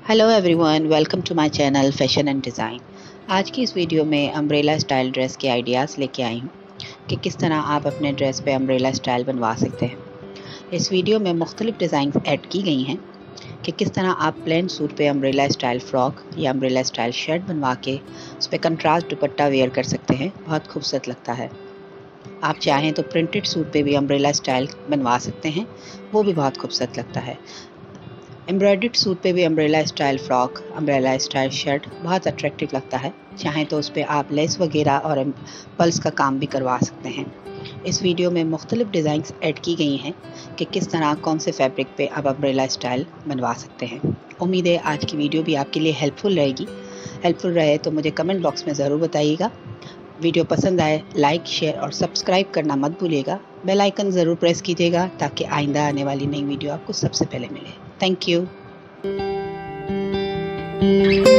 Hello everyone, welcome to my channel fashion and design. आज की इस वीडियो में अम्ब्रेला स्टाइल ड्रेस के आइडियाज़ लेके आई हूँ कि किस तरह आप अपने ड्रेस पे अम्ब्रेला स्टाइल बनवा सकते हैं। इस वीडियो में मुख्तलिफ डिज़ाइन ऐड की गई हैं कि किस तरह आप प्लेन सूट पे अम्ब्रेला स्टाइल फ्रॉक या अम्ब्रेला स्टाइल शर्ट बनवा के उस पर कंट्रास्ट दुपट्टा वेयर कर सकते हैं। बहुत खूबसूरत लगता है। आप चाहें तो प्रिंटेड सूट पे भी अम्ब्रेला स्टाइल बनवा सकते हैं, वो भी बहुत खूबसूरत लगता है। एम्ब्रॉयडर्ड सूट पे भी umbrella style frock, umbrella style shirt बहुत अट्रैक्टिव लगता है। चाहें तो उस पर आप लेस वगैरह और पल्स का काम भी करवा सकते हैं। इस वीडियो में मुख्तलिफ डिज़ाइंस ऐड की गई हैं कि किस तरह कौन से फैब्रिक पे आप अम्ब्रेला स्टाइल बनवा सकते हैं। उम्मीद है आज की वीडियो भी आपके लिए हेल्पफुल रहेगी। हेल्पफुल रहे तो मुझे कमेंट बॉक्स में ज़रूर बताइएगा। वीडियो पसंद आए लाइक, शेयर और सब्सक्राइब करना मत भूलिएगा। बेल आइकन ज़रूर प्रेस कीजिएगा ताकि आइंदा आने वाली नई वीडियो आपको सबसे पहले मिले। Thank you.